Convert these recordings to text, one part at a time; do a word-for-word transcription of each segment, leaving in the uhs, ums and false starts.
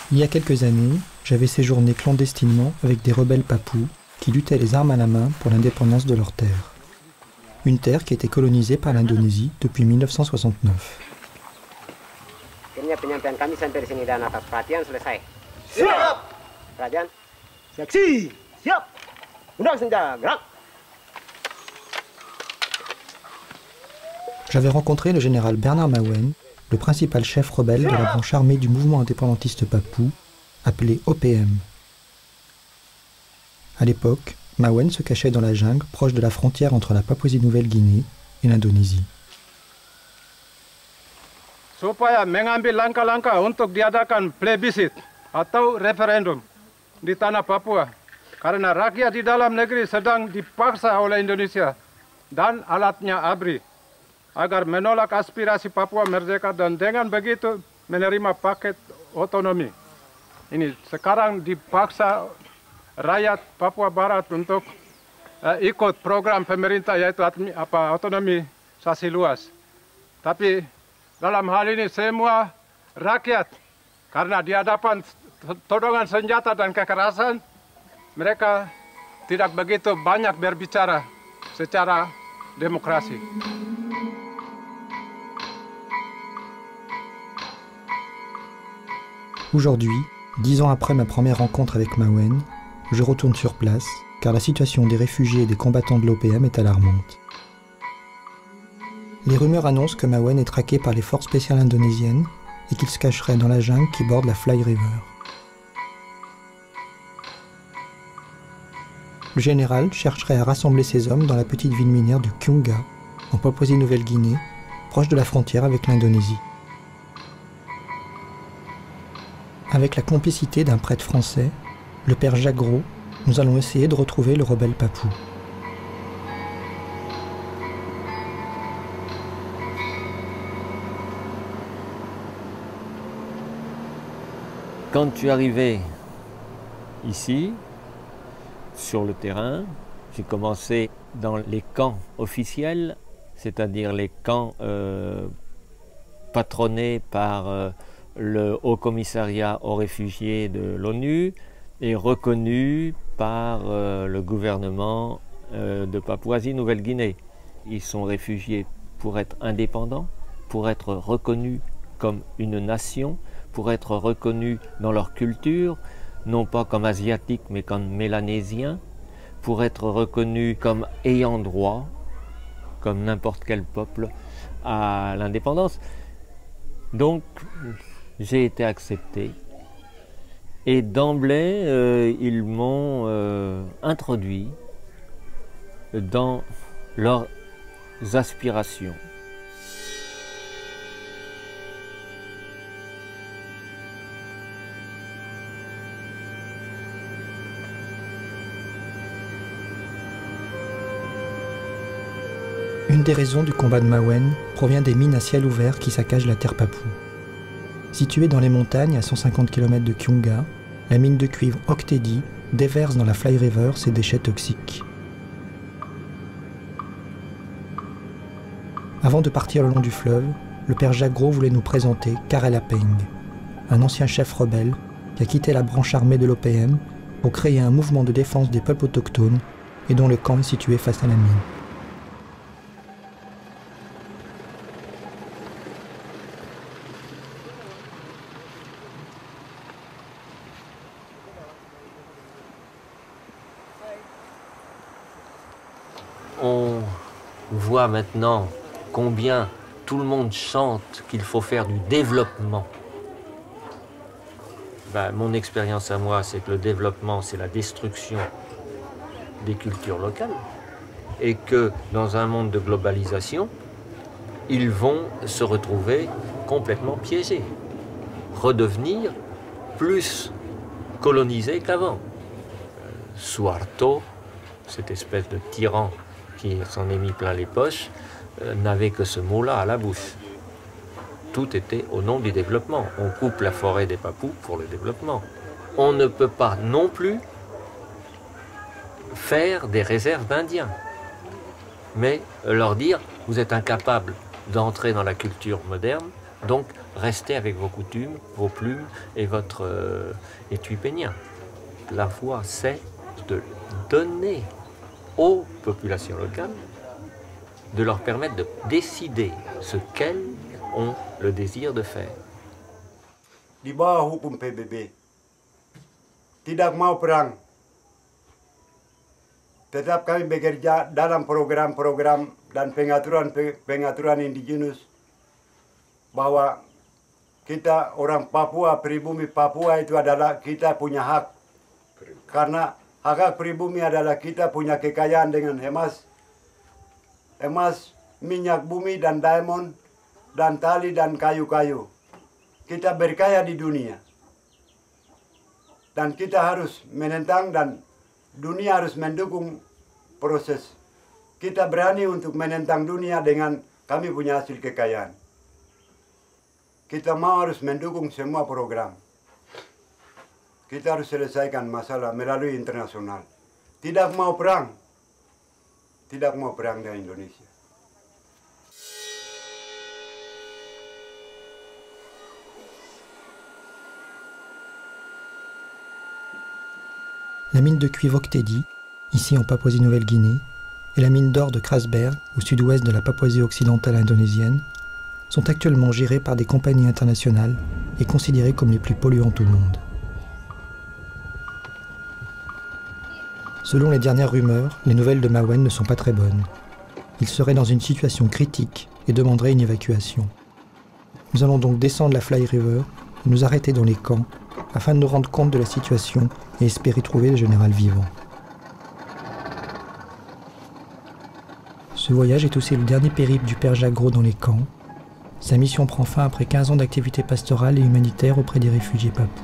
Il y a quelques années, j'avais séjourné clandestinement avec des rebelles papous qui luttaient les armes à la main pour l'indépendance de leur terre. Une terre qui était colonisée par l'Indonésie depuis mille neuf cent soixante-neuf. Penyampaian kami sampai di sini dan atas perhatian selesai. Siap. Perhatian. Seksi. Siap. Undang senja, gerak. J'avais rencontré le général Bernard Mawen, le principal chef rebelle de la branche armée du mouvement indépendantiste papou, appelé O P M. À l'époque, Mawen se cachait dans la jungle proche de la frontière entre la Papouasie-Nouvelle-Guinée et l'Indonésie. Supaya mengambil langkah-langkah untuk diadakan plebiscit atau referendum di tanah Papua karena rakyat di dalam negeri sedang dipaksa oleh Indonesia dan alatnya A B R I agar menolak aspirasi Papua merdeka dan dengan begitu menerima paket otonomi. Ini sekarang dipaksa rakyat Papua Barat untuk uh, ikut program pemerintah yaitu apa otonomi sasi luas. Tapi dalam hal ini semua rakyat karena di hadapan todongan senjata dan kekerasan mereka tidak begitu banyak berbicara secara demokrasi. Aujourd'hui, dix ans après ma première rencontre avec Mawen, je retourne sur place car la situation des réfugiés et des combattants de l'O P M est alarmante. Les rumeurs annoncent que Mawen est traqué par les forces spéciales indonésiennes et qu'il se cacherait dans la jungle qui borde la Fly River. Le général chercherait à rassembler ses hommes dans la petite ville minière de Kiunga, en Papouasie-Nouvelle-Guinée, proche de la frontière avec l'Indonésie. Avec la complicité d'un prêtre français, le père Jacques Gros, nous allons essayer de retrouver le rebelle papou. Quand tu es arrivé ici, sur le terrain, j'ai commencé dans les camps officiels, c'est-à-dire les camps euh, patronnés par euh, le Haut Commissariat aux réfugiés de l'ONU et reconnus par euh, le gouvernement euh, de Papouasie-Nouvelle-Guinée. Ils sont réfugiés pour être indépendants, pour être reconnus comme une nation, pour être reconnus dans leur culture, non pas comme asiatiques mais comme mélanésiens, pour être reconnus comme ayant droit, comme n'importe quel peuple, à l'indépendance. Donc j'ai été accepté et d'emblée euh, ils m'ont euh, introduit dans leurs aspirations. Une des raisons du combat de Mawen provient des mines à ciel ouvert qui saccagent la terre papoue. Située dans les montagnes à cent cinquante kilomètres de Kiunga, la mine de cuivre Oktedi déverse dans la Fly River ses déchets toxiques. Avant de partir le long du fleuve, le père Jacques Gros voulait nous présenter Karel Apeng, un ancien chef rebelle qui a quitté la branche armée de l'O P M pour créer un mouvement de défense des peuples autochtones et dont le camp est situé face à la mine. On voit maintenant combien tout le monde chante qu'il faut faire du développement. Ben, mon expérience à moi, c'est que le développement, c'est la destruction des cultures locales. Et que dans un monde de globalisation, ils vont se retrouver complètement piégés. Redevenir plus colonisés qu'avant. Suharto, cette espèce de tyran qui s'en est mis plein les poches, euh, n'avait que ce mot-là à la bouche. Tout était au nom du développement. On coupe la forêt des Papous pour le développement. On ne peut pas non plus faire des réserves d'Indiens, mais leur dire, vous êtes incapables d'entrer dans la culture moderne, donc restez avec vos coutumes, vos plumes et votre euh, étui peignin. La voie, c'est de donner aux populations locales, de leur permettre de décider ce qu'elles ont le désir de faire. Di bawah hukum P B B, tidak mau perang. Tetap kami bekerja dalam program-program dan pengaturan-pengaturan indigenous bahwa kita orang Papua, pribumi Papua itu adalah kita punya hak. Karena hak-hak pribumi adalah kita punya kekayaan dengan emas, emas, minyak bumi dan diamond, dan tali dan kayu-kayu. Kita berkaya di dunia. Dan kita harus menentang dan dunia harus mendukung proses. Kita berani untuk menentang dunia dengan kami punya hasil kekayaan. Kita mau harus mendukung semua program. Kita harus selesaikan masalah melalui internasional. Tidak mau perang. Tidak mau perang dengan Indonesia. La mine de cuivre Octedi, ici en Papouasie-Nouvelle-Guinée, et la mine d'or de Krasberg, au sud-ouest de la Papouasie occidentale indonésienne, sont actuellement gérées par des compagnies internationales et considérées comme les plus polluantes au monde. Selon les dernières rumeurs, les nouvelles de Mawen ne sont pas très bonnes. Il serait dans une situation critique et demanderait une évacuation. Nous allons donc descendre la Fly River et nous arrêter dans les camps afin de nous rendre compte de la situation et espérer trouver le général vivant. Ce voyage est aussi le dernier périple du père Jacques Gros dans les camps. Sa mission prend fin après quinze ans d'activité pastorale et humanitaire auprès des réfugiés papous.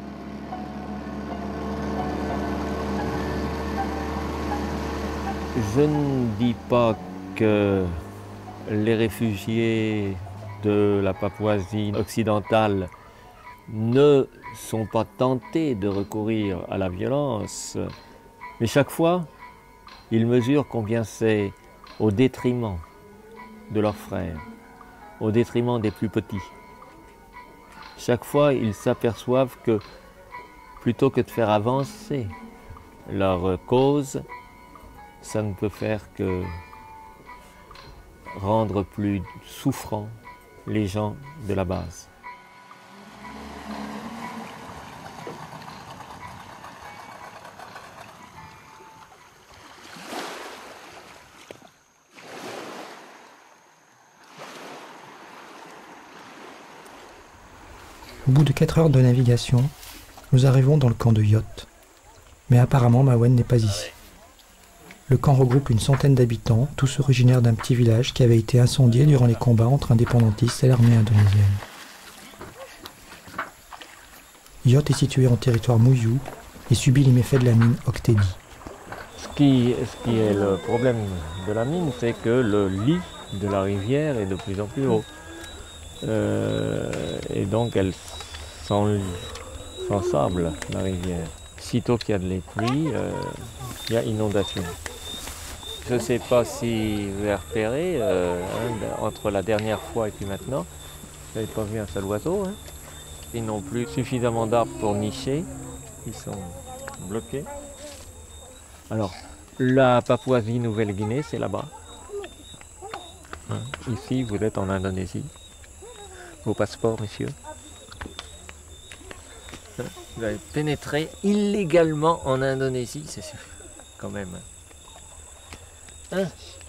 Je ne dis pas que les réfugiés de la Papouasie occidentale ne sont pas tentés de recourir à la violence, mais chaque fois, ils mesurent combien c'est au détriment de leurs frères, au détriment des plus petits. Chaque fois, ils s'aperçoivent que plutôt que de faire avancer leur cause, ça ne peut faire que rendre plus souffrants les gens de la base. Au bout de quatre heures de navigation, nous arrivons dans le camp de Yotte. Mais apparemment Mawen n'est pas ici. Le camp regroupe une centaine d'habitants, tous originaires d'un petit village qui avait été incendié durant les combats entre indépendantistes et l'armée indonésienne. Yotte est situé en territoire Mouyou et subit les méfaits de la mine Octedi. Ce qui, ce qui est le problème de la mine, c'est que le lit de la rivière est de plus en plus haut. Euh, et donc elle s'ensable, la rivière. Sitôt qu'il y a de les pluies, euh, il y a inondation. Je ne sais pas si vous avez repéré, euh, hein, entre la dernière fois et puis maintenant, vous n'avez pas vu un seul oiseau. Hein. Ils n'ont plus suffisamment d'arbres pour nicher, ils sont bloqués. Alors, la Papouasie-Nouvelle-Guinée, c'est là-bas. Hein. Ici, vous êtes en Indonésie. Vos passeports, messieurs. Vous avez pénétré illégalement en Indonésie, c'est sûr, quand même. Hein?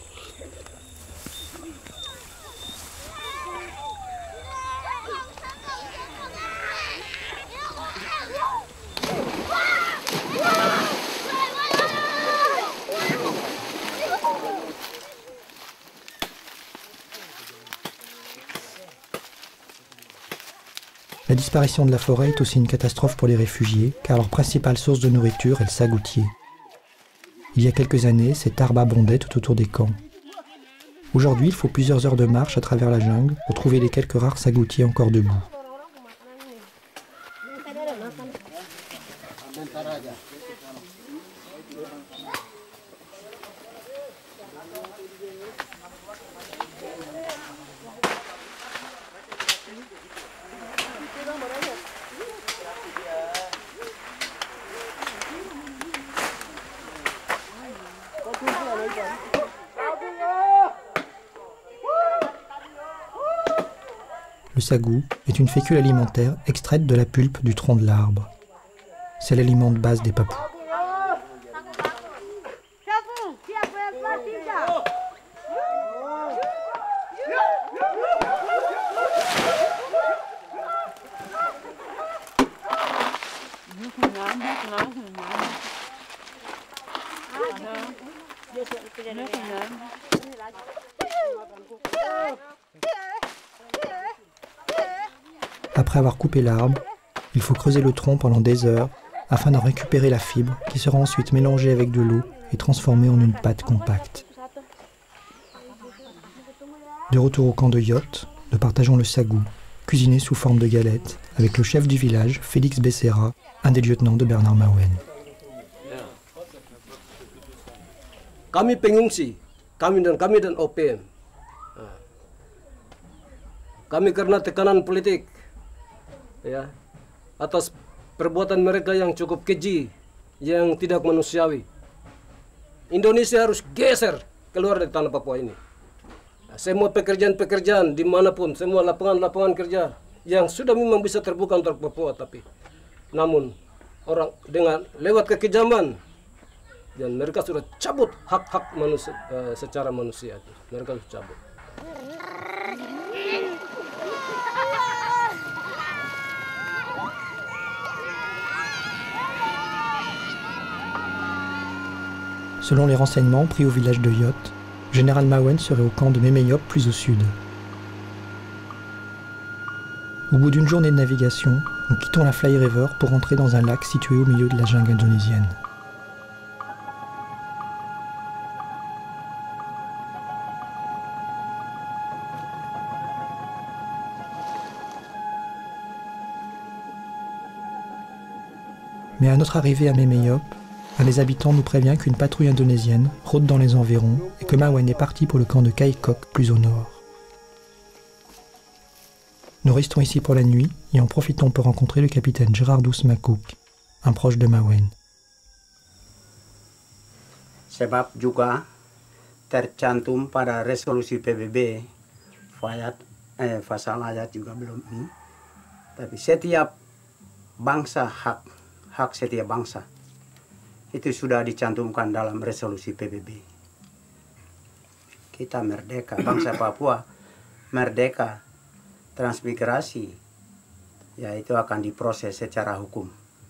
La disparition de la forêt est aussi une catastrophe pour les réfugiés, car leur principale source de nourriture est le sagoutier. Il y a quelques années, cet arbre abondait tout autour des camps. Aujourd'hui, il faut plusieurs heures de marche à travers la jungle pour trouver les quelques rares sagoutiers encore debout. le sagou est une fécule alimentaire extraite de la pulpe du tronc de l'arbre. C'est l'aliment de base des Papous. Après avoir coupé l'arbre, il faut creuser le tronc pendant des heures afin d'en récupérer la fibre qui sera ensuite mélangée avec de l'eau et transformée en une pâte compacte. De retour au camp de Yotte, nous partageons le sagou, cuisiné sous forme de galette, avec le chef du village, Félix Becerra, un des lieutenants de Bernard Mawen. Kami pengungsi, kami dan kami dan O P M. Kami karena tekanan politik, ya, atas perbuatan mereka yang cukup keji, yang tidak manusiawi. Indonesia harus geser keluar dari tanah Papua ini. Semua pekerjaan-pekerjaan dimanapun, semua lapangan-lapangan kerja yang sudah memang bisa terbuka untuk Papua, tapi namun orang dengan lewat kekejaman dan mereka sudah cabut hak-hak manusia uh, secara manusia itu. Mereka sudah cabut. Selon les renseignements pris au village de Yotte, Général Mawen serait au camp de Memeyop plus au sud. Au bout d'une journée de navigation, nous quittons la Fly River pour entrer dans un lac situé au milieu de la jungle indonésienne. Mais à notre arrivée à Memeyop, un des habitants nous prévient qu'une patrouille indonésienne rôde dans les environs et que Mawen est parti pour le camp de Kaikok, plus au nord. Nous restons ici pour la nuit et en profitons pour rencontrer le capitaine Gerardus Makuk, un proche de Mawen. Sebab juga tercantum pada resolusi P B B, Fayat, eh, pasal ayat juga belum ini, tapi setiap bangsa hak, hak setiap bangsa itu sudah dicantumkan dalam resolusi P B B. Kita merdeka, bangsa Papua merdeka, transmigrasi, ya itu akan diproses secara hukum.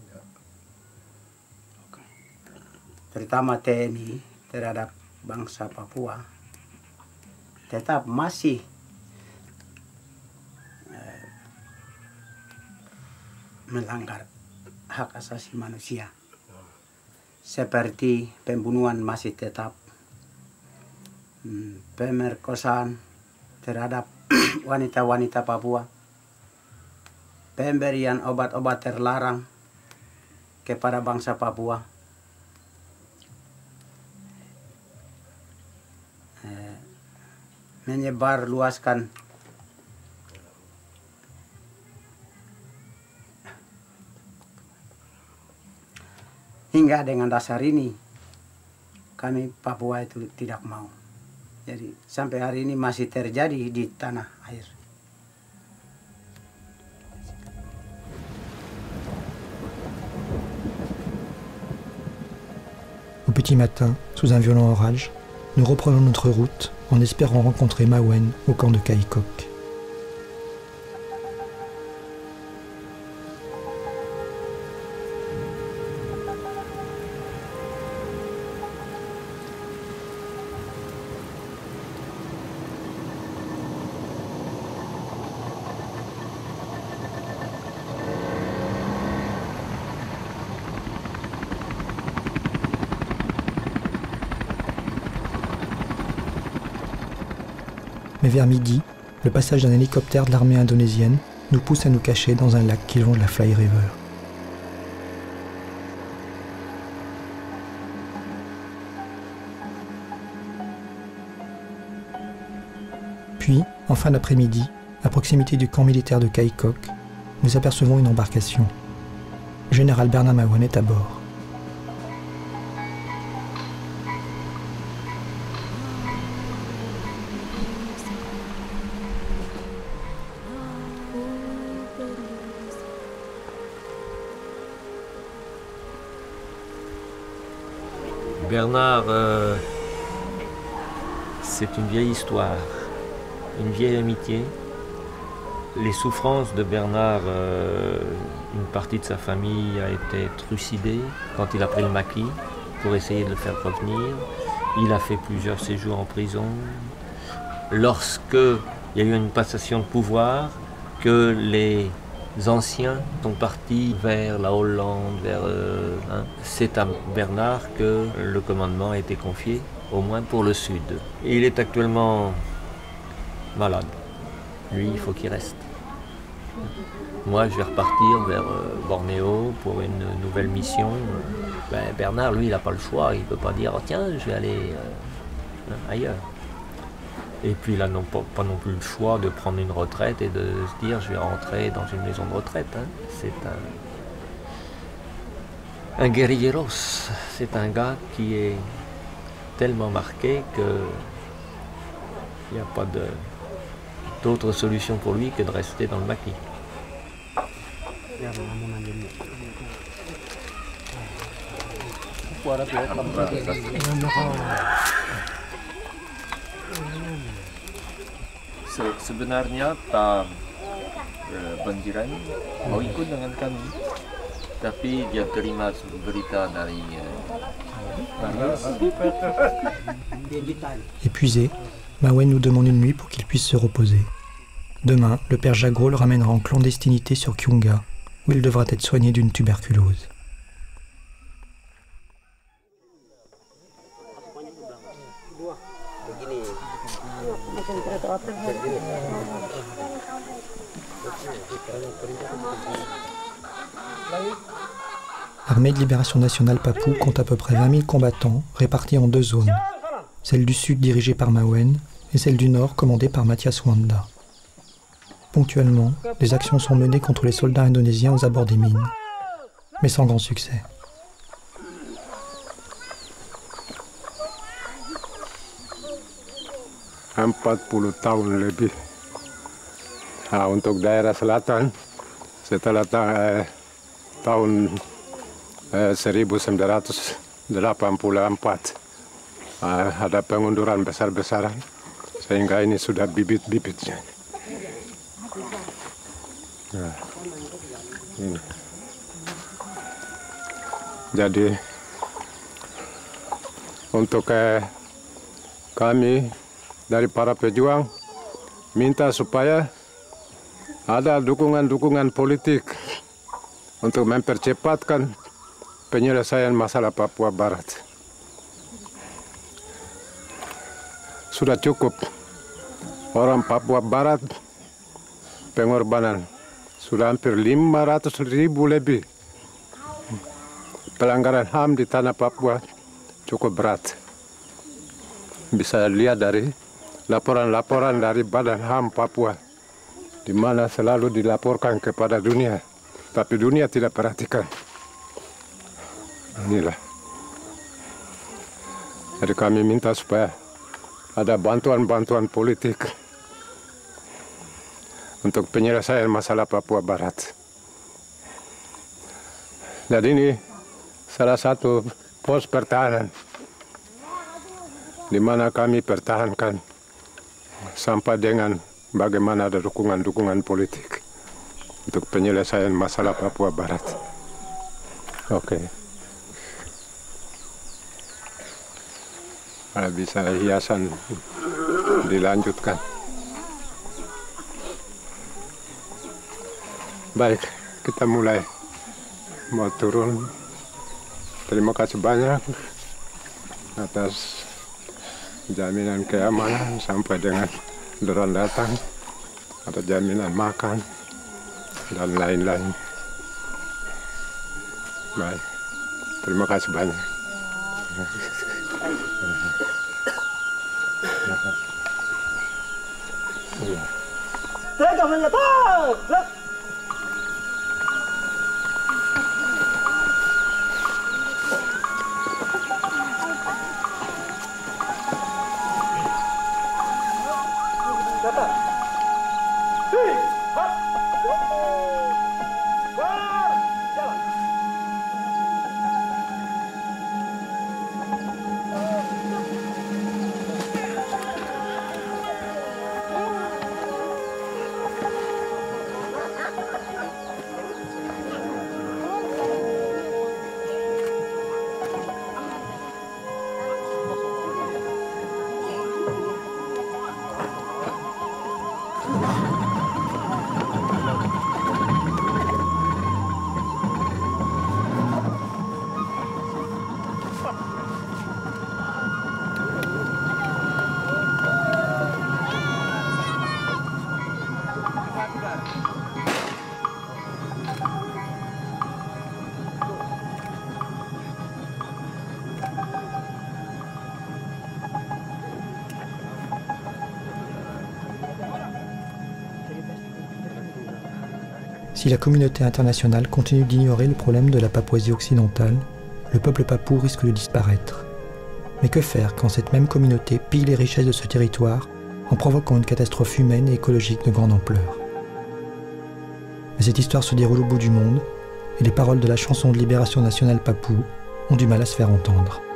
Terutama T N I terhadap bangsa Papua tetap masih eh, melanggar hak asasi manusia. Seperti pembunuhan masih tetap, hmm, pemerkosaan terhadap wanita-wanita Papua, pemberian obat-obat terlarang kepada bangsa Papua, eh, menyebar luaskan hingga dengan dasar ini kami Papua itu tidak mau. Jadi sampai hari ini masih terjadi di tanah air. Au petit matin, sous un violent orage, nous reprenons notre route en espérant rencontrer Mawen au camp de Kaikok. Mais vers midi, le passage d'un hélicoptère de l'armée indonésienne nous pousse à nous cacher dans un lac qui longe la Fly River. Puis, en fin d'après-midi, à proximité du camp militaire de Kaikok, nous apercevons une embarcation. Le général Bernard Mawen est à bord. Bernard, euh, c'est une vieille histoire, une vieille amitié. Les souffrances de Bernard, euh, une partie de sa famille a été trucidée quand il a pris le maquis pour essayer de le faire revenir. Il a fait plusieurs séjours en prison. Lorsque il y a eu une passation de pouvoir, que les anciens sont partis vers la Hollande, vers, euh, hein, c'est à Bernard que le commandement a été confié, au moins pour le sud. Et il est actuellement malade. Lui, il faut qu'il reste. Moi, je vais repartir vers euh, Bornéo pour une nouvelle mission. Ben, Bernard, lui, il n'a pas le choix. Il ne peut pas dire oh, « tiens, je vais aller euh, ailleurs ». Et puis il n'a non, pas, pas non plus le choix de prendre une retraite et de se dire « je vais rentrer dans une maison de retraite hein. ». C'est un, un guerrilleros. C'est un gars qui est tellement marqué qu'il n'y a pas de... d'autre solution pour lui que de rester dans le maquis. Sebenarnya Pak Banjiran mau ikut dengan kami, tapi dia terima berita dari. Épuisé, Mawen nous demande une nuit pour qu'il puisse se reposer. Demain, le père Jagro le ramènera en clandestinité sur Kiunga, où il devra être soigné d'une tuberculose. L'armée de libération nationale Papou compte à peu près vingt mille combattants répartis en deux zones, celle du sud dirigée par Mawen et celle du nord commandée par Mathias Wanda. Ponctuellement, des actions sont menées contre les soldats indonésiens aux abords des mines, mais sans grand succès. empat puluh tahun lebih. Nah, untuk daerah selatan, setelah ta eh, tahun eh, seribu sembilan ratus delapan puluh empat, eh, ada pengunduran besar-besaran, sehingga ini sudah bibit-bibitnya. Nah, ini. Jadi, untuk eh, kami, dari para pejuang minta supaya ada dukungan-dukungan politik untuk mempercepatkan penyelesaian masalah Papua Barat. Sudah cukup orang Papua Barat pengorbanan, sudah hampir lima ratus ribu lebih. Pelanggaran H A M di tanah Papua cukup berat. Bisa lihat dari laporan-laporan dari Badan H A M Papua, di mana selalu dilaporkan kepada dunia, tapi dunia tidak perhatikan. Inilah. Jadi kami minta supaya ada bantuan-bantuan politik untuk penyelesaian masalah Papua Barat. Jadi ini salah satu pos pertahanan di mana kami pertahankan sampai dengan bagaimana ada dukungan-dukungan politik untuk penyelesaian masalah Papua Barat. Oke. Okay. Kalau bisa hiasan dilanjutkan. Baik, kita mulai mau turun. Terima kasih banyak atas jaminan keamanan sampai dengan drone datang, ada jaminan makan dan lain-lain. Baik, terima kasih banyak. Si la communauté internationale continue d'ignorer le problème de la Papouasie occidentale, le peuple papou risque de disparaître. Mais que faire quand cette même communauté pille les richesses de ce territoire en provoquant une catastrophe humaine et écologique de grande ampleur? Mais cette histoire se déroule au bout du monde, et les paroles de la chanson de libération nationale papou ont du mal à se faire entendre.